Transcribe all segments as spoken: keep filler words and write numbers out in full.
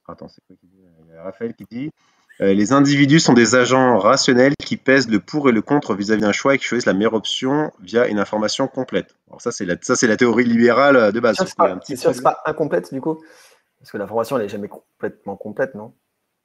Attends, c'est quoi qui dit? Il y a Raphaël qui dit euh, les individus sont des agents rationnels qui pèsent le pour et le contre vis-à-vis d'un choix et qui choisissent la meilleure option via une information complète. Alors ça, c'est la, ça, c'est la théorie libérale euh, de C'est base. sûr que Sauf c'est qu'il y a un pas, petit c'est sûr que c'est problème. pas incomplète du coup, parce que l'information elle est jamais complètement complète, non?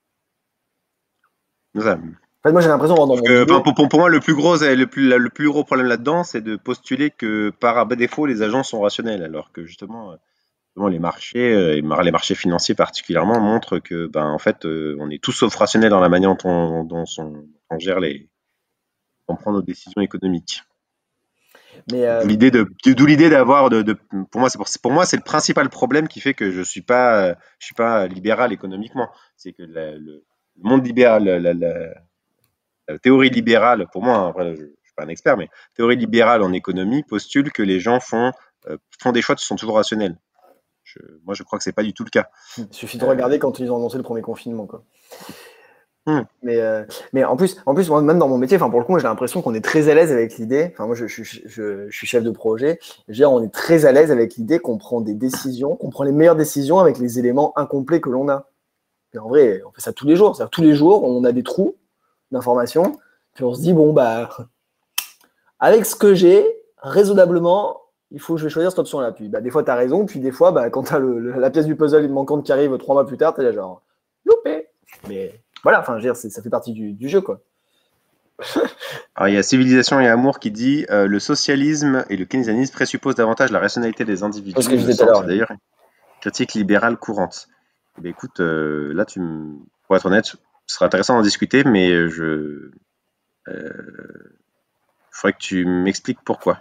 Ça. En fait, moi j'ai l'impression dans Sauf mon que, enfin, milieu. pour, pour- pour moi, le plus gros, le plus, le plus gros problème là-dedans, c'est de postuler que par défaut, les agents sont rationnels, alors que justement, euh, justement, les marchés, euh, et mar- les marchés financiers particulièrement, montrent que, ben, en fait, euh, on est tous sauf rationnels dans la manière dont on, dont on- on gère les, on prend nos décisions économiques. Mais D'où euh, l'idée de, d'où l'idée d'avoir de, de- pour moi, c'est pour, pour moi, c'est le principal problème qui fait que je suis pas, euh, je suis pas libéral économiquement. C'est que la- le, le monde libéral, la, la- la- la théorie libérale, pour moi, hein, après, je, je suis pas un expert, mais théorie libérale en économie postule que les gens font, euh, font des choix qui sont toujours rationnels. Je, moi, je crois que c'est pas du tout le cas. il suffit de Euh, regarder quand ils ont annoncé le premier confinement, quoi. hmm. Mais, euh, mais en plus, en plus, moi, même dans mon métier, enfin pour le coup, j'ai l'impression qu'on est très à l'aise avec l'idée. Enfin, moi, je, je, je, je, suis chef de projet. Je veux dire, on est très à l'aise avec l'idée qu'on prend des décisions, qu'on prend les meilleures décisions avec les éléments incomplets que l'on a. Et en vrai, on fait ça tous les jours. C'est-à-dire tous les jours, on a des trous d'informations. Puis on se dit, bon, bah, avec ce que j'ai, raisonnablement, il faut que je vais choisir cette option-là. Puis bah, des fois, tu as raison. Puis des fois, bah, quand tu as le, le, la pièce du puzzle manquante qui arrive trois mois plus tard, tu es là genre, loupé. Mais voilà, enfin, je veux dire, ça fait partie du, du jeu, quoi. Alors, il y a Civilisation et Amour qui dit euh, le socialisme et le keynésianisme présupposent davantage la rationalité des individus. C'est ce que je Il me disais tout à semble, l'heure. c'est d'ailleurs une critique libérale courante. Eh bien, écoute, euh, là, tu me... pour être honnête, ce sera intéressant d'en discuter, mais je. Il euh, faudrait que tu m'expliques pourquoi.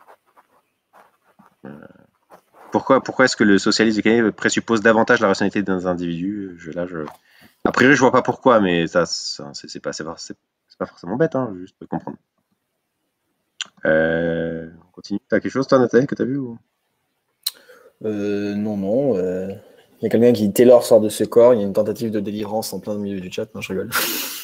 Euh, pourquoi pourquoi est-ce que le socialisme et le keynésianisme présuppose davantage la rationalité des individus? je, là, je... A priori, je vois pas pourquoi, mais ça, ça c'est, c'est pas, c'est, pas, c'est pas forcément bête, hein, juste pour comprendre. Euh, on continue. T'as quelque chose, toi, Nathalie, que t'as vu ou... Euh, non, non. euh, Il y a quelqu'un qui dit Taylor sort de ce corps. Il y a une tentative de délivrance en plein milieu du chat. Non, je rigole.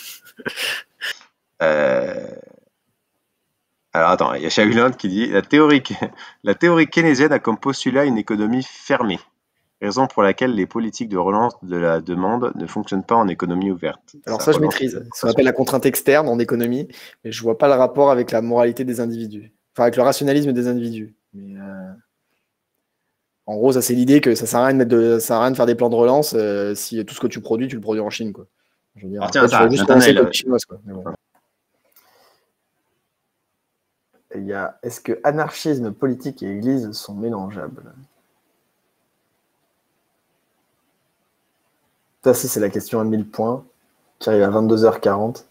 Euh, Alors attends, il y a Shahuland qui dit la théorie, la théorie keynésienne a comme postulat une économie fermée, raison pour laquelle les politiques de relance de la demande ne fonctionnent pas en économie ouverte. Alors Ça ça, je relance les maîtrise. Ce qu'on exportations. appelle la contrainte externe en économie, mais je vois pas le rapport avec la moralité des individus. Enfin, avec le rationalisme des individus. Mais, euh, en gros, ça c'est l'idée que ça sert à rien de mettre de, ça sert à rien de faire des plans de relance euh, si tout ce que tu produis, tu le produis en Chine, quoi. Je veux dire, Alors tiens, après, tu vas ça, juste relancer Nathanaël, l'économie chinoise, quoi. Mais bon. Il y a, est-ce que anarchisme politique et église sont mélangeables? Ça, si, c'est la question à mille points, qui arrive à vingt-deux heures quarante.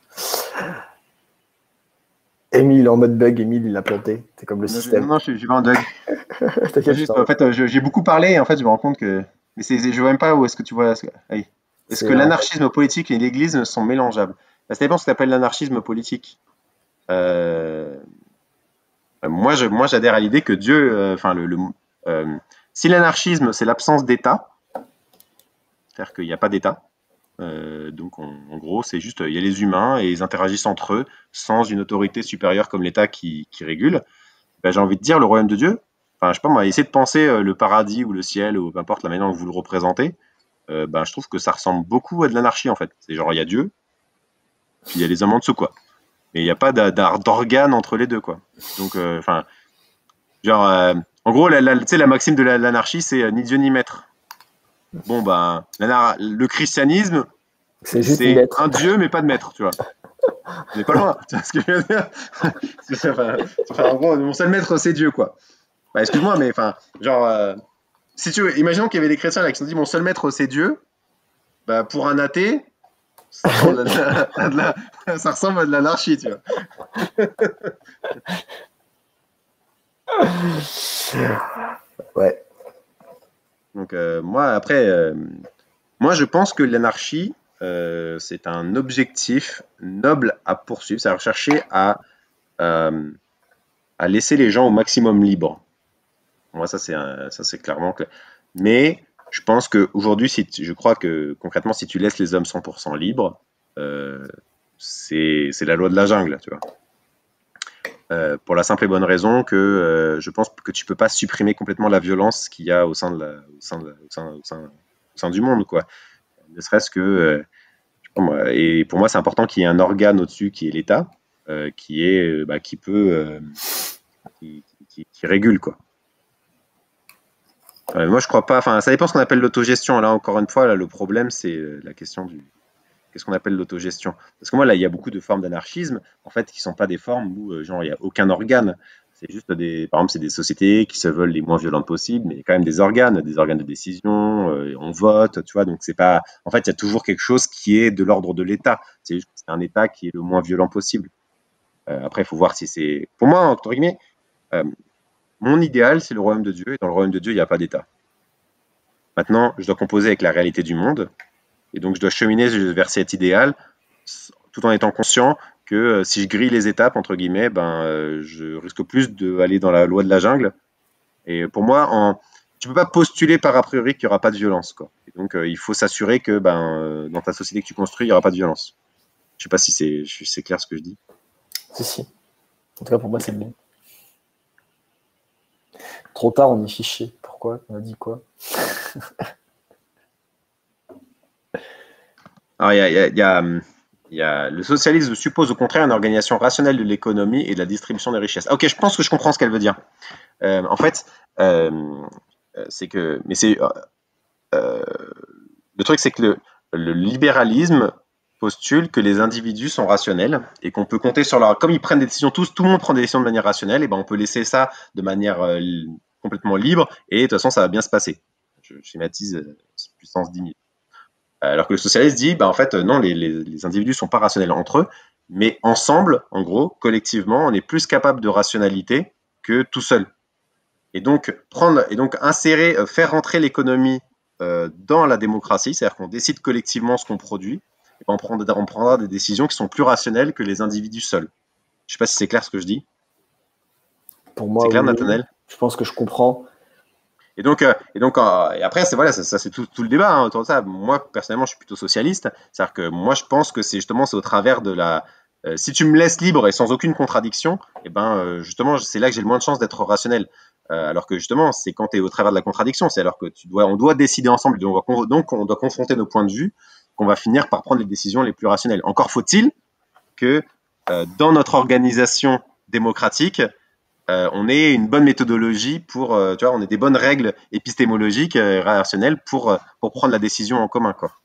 Émile en mode bug, Émile il l'a planté. C'est comme le non, je, système. non, non, je, je vais en Doug. T'inquiète, Juste, putain. en fait, euh, je- j'ai beaucoup parlé et en fait, je me rends compte que. Mais c'est, c'est- je vois même pas où est-ce que tu vois. Allez. Est-ce que C'est en fait. l'anarchisme politique et l'église sont mélangeables? Bah, ça dépend ce que tu appelles l'anarchisme politique. Euh, moi, je, moi, j'adhère à l'idée que Dieu, euh, enfin, le, le, euh, si l'anarchisme, c'est l'absence d'État, c'est-à-dire qu'il n'y a pas d'État, euh, donc on- en gros, c'est juste, il y a les humains et ils interagissent entre eux sans une autorité supérieure comme l'État qui, qui régule. Ben, j'ai envie de dire le royaume de Dieu. Enfin, je sais pas moi, essayer de penser euh, le paradis ou le ciel ou peu importe la manière dont vous le représentez. Euh, ben, je trouve que ça ressemble beaucoup à de l'anarchie en fait. C'est genre il y a Dieu, puis il y a les hommes en dessous quoi. Mais il n'y a pas d'a- d'a- d'organe entre les deux quoi. Donc, euh, enfin, genre, euh, en gros, la, la, tu sais, la maxime de la- l'anarchie, c'est euh, ni Dieu ni maître. Bon, ben, l'anar- le christianisme, C'est juste une c'est lettre. un Dieu, mais pas de maître, tu vois. On n'est pas loin, tu vois ce que je veux dire. C'est- enfin, enfin, en gros, mon seul maître, c'est Dieu, quoi. Bah, excuse-moi, mais enfin, genre, euh, si tu veux, imaginons qu'il y avait des chrétiens là qui se sont dit mon seul maître, c'est Dieu. Bah, pour un athée, ça ressemble à de la- à de la- ça ressemble à de l'anarchie, tu vois. Ouais. Donc, euh, moi, après, euh, moi, je pense que l'anarchie, euh, c'est un objectif noble à poursuivre, c'est à rechercher à, euh, à laisser les gens au maximum libres. Moi, ça, c'est un- ça, c'est clairement clair. Mais je pense qu'aujourd'hui, si tu- je crois que concrètement, si tu laisses les hommes cent pour cent libres, euh, c'est c'est la loi de la jungle, tu vois. Euh, pour la simple et bonne raison que euh, je pense que tu peux pas supprimer complètement la violence qu'il y a au sein de la, au sein de la- au sein, au sein- au sein du monde, quoi. ne serait-ce que, euh, je sais pas moi, et pour moi, c'est important qu'il y ait un organe au-dessus qui est l'État, euh, qui est, euh, bah, qui peut, euh, qui, qui- qui régule, quoi. Ouais, moi, je crois pas. Enfin, ça dépend ce qu'on appelle l'autogestion. Là, encore une fois, là, le problème, c'est euh, la question du qu'est-ce qu'on appelle l'autogestion. Parce que moi, là, il y a beaucoup de formes d'anarchisme, en fait, qui sont pas des formes où, euh, genre, il y a aucun organe. C'est juste des, par exemple, c'est des sociétés qui se veulent les moins violentes possibles, mais il y a quand même des organes, des organes de décision. Euh, on vote, tu vois. Donc, c'est pas. En fait, il y a toujours quelque chose qui est de l'ordre de l'État. C'est juste que c'est un État qui est le moins violent possible. Euh, après, il faut voir si c'est. Pour moi, entre guillemets, euh, mon idéal, c'est le royaume de Dieu. Et dans le royaume de Dieu, il n'y a pas d'État. Maintenant, je dois composer avec la réalité du monde. Et donc, je dois cheminer vers cet idéal tout en étant conscient que euh, si je grille les étapes, entre guillemets, ben, euh, je risque plus d'aller dans la loi de la jungle. Et pour moi, en, tu ne peux pas postuler par a priori qu'il n'y aura pas de violence, quoi. Et donc, euh, il faut s'assurer que ben, euh, dans ta société que tu construis, il n'y aura pas de violence. Je ne sais pas si c'est c'est clair ce que je dis. Si, si. En tout cas, pour moi, c'est bon. Trop tard, on est fiché. Pourquoi? On a dit quoi? Alors, il y a, y a, y a, y a, le socialisme suppose au contraire une organisation rationnelle de l'économie et de la distribution des richesses. Ok, je pense que je comprends ce qu'elle veut dire. Euh, en fait, euh, c'est que, mais c'est, euh, le truc, c'est que le, le libéralisme postule que les individus sont rationnels et qu'on peut compter sur leur, comme ils prennent des décisions tous, tout le monde prend des décisions de manière rationnelle, et ben on peut laisser ça de manière euh, complètement libre et de toute façon ça va bien se passer. Je schématise euh, puissance dix mille. Alors que le socialiste dit, bah, en fait, non, les, les, les individus ne sont pas rationnels entre eux, mais ensemble, en gros, collectivement, on est plus capable de rationalité que tout seul. Et donc, prendre, et donc insérer, euh, faire rentrer l'économie euh, dans la démocratie, c'est-à-dire qu'on décide collectivement ce qu'on produit, et ben on, prendra, on prendra des décisions qui sont plus rationnelles que les individus seuls. Je ne sais pas si c'est clair ce que je dis. Pour moi, C'est clair, oui. Nathanaël? Je pense que je comprends. Et donc, euh, et donc euh, et après, c'est voilà, ça, ça c'est tout, tout le débat hein, autour de ça. Moi, personnellement, je suis plutôt socialiste. C'est-à-dire que moi, je pense que c'est justement c'est au travers de la. Euh, si tu me laisses libre et sans aucune contradiction, et ben euh, justement, c'est là que j'ai le moins de chances d'être rationnel. Euh, alors que justement, c'est quand tu es au travers de la contradiction, c'est alors que tu dois, on doit décider ensemble, donc on, donc on doit confronter nos points de vue, qu'on va finir par prendre les décisions les plus rationnelles. Encore faut-il que euh, dans notre organisation démocratique, euh, on ait une bonne méthodologie pour, euh, tu vois, on ait des bonnes règles épistémologiques, euh, rationnelles pour, euh, pour prendre la décision en commun, quoi.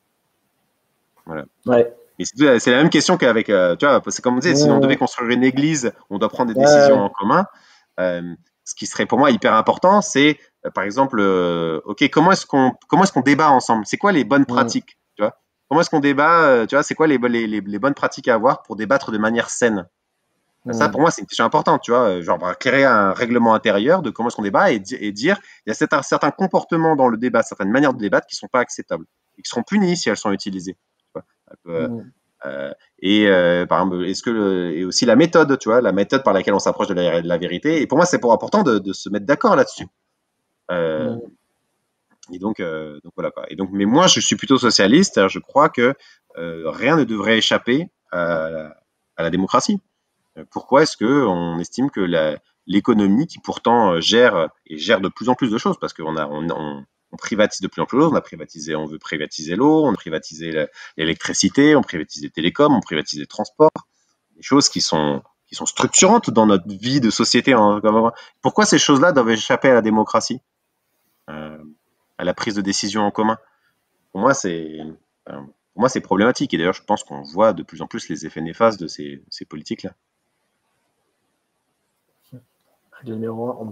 Voilà. Ouais. Et c'est c'est la même question qu'avec, euh, tu vois, c'est comme on disait, si on devait Mmh. construire une église, on doit prendre des Ouais, décisions ouais. en commun. Euh, ce qui serait pour moi hyper important, c'est, euh, par exemple, euh, ok, comment est-ce qu'on comment est-ce qu'on débat ensemble? C'est quoi les bonnes Mmh. pratiques, tu vois? Comment est-ce qu'on débat, euh, tu vois? C'est quoi les, les, les, les bonnes pratiques à avoir pour débattre de manière saine? Ça, Mmh. pour moi, c'est une question importante, tu vois. Genre, bah, créer un règlement intérieur de comment est-ce qu'on débat et, di- et dire, il y a certains, certains comportements dans le débat, certaines manières de débattre qui ne sont pas acceptables et qui seront punies si elles sont utilisées. Tu vois. Euh, Mmh. euh, et euh, par exemple, est-ce que le, et aussi la méthode, tu vois, la méthode par laquelle on s'approche de la, de la vérité. Et pour moi, c'est pour important de, de se mettre d'accord là-dessus. Euh, Mmh. et donc, euh, donc voilà quoi. Et donc, mais moi, je suis plutôt socialiste. Alors je crois que euh, rien ne devrait échapper à la, à la démocratie. Pourquoi est-ce qu'on estime que la- l'économie, qui pourtant euh, gère et gère de plus en plus de choses, parce qu'on a, on, on- on privatise de plus en plus de choses, on a privatisé, on veut privatiser l'eau, on a privatisé la- l'électricité, on privatise les télécoms, on privatise les transports, des choses qui sont, qui sont structurantes dans notre vie de société. Hein. Pourquoi ces choses-là doivent échapper à la démocratie, euh, à la prise de décision en commun? Pour moi, c'est, euh, pour moi, c'est problématique. Et d'ailleurs, je pense qu'on voit de plus en plus les effets néfastes de ces, ces politiques-là. Règle numéro un,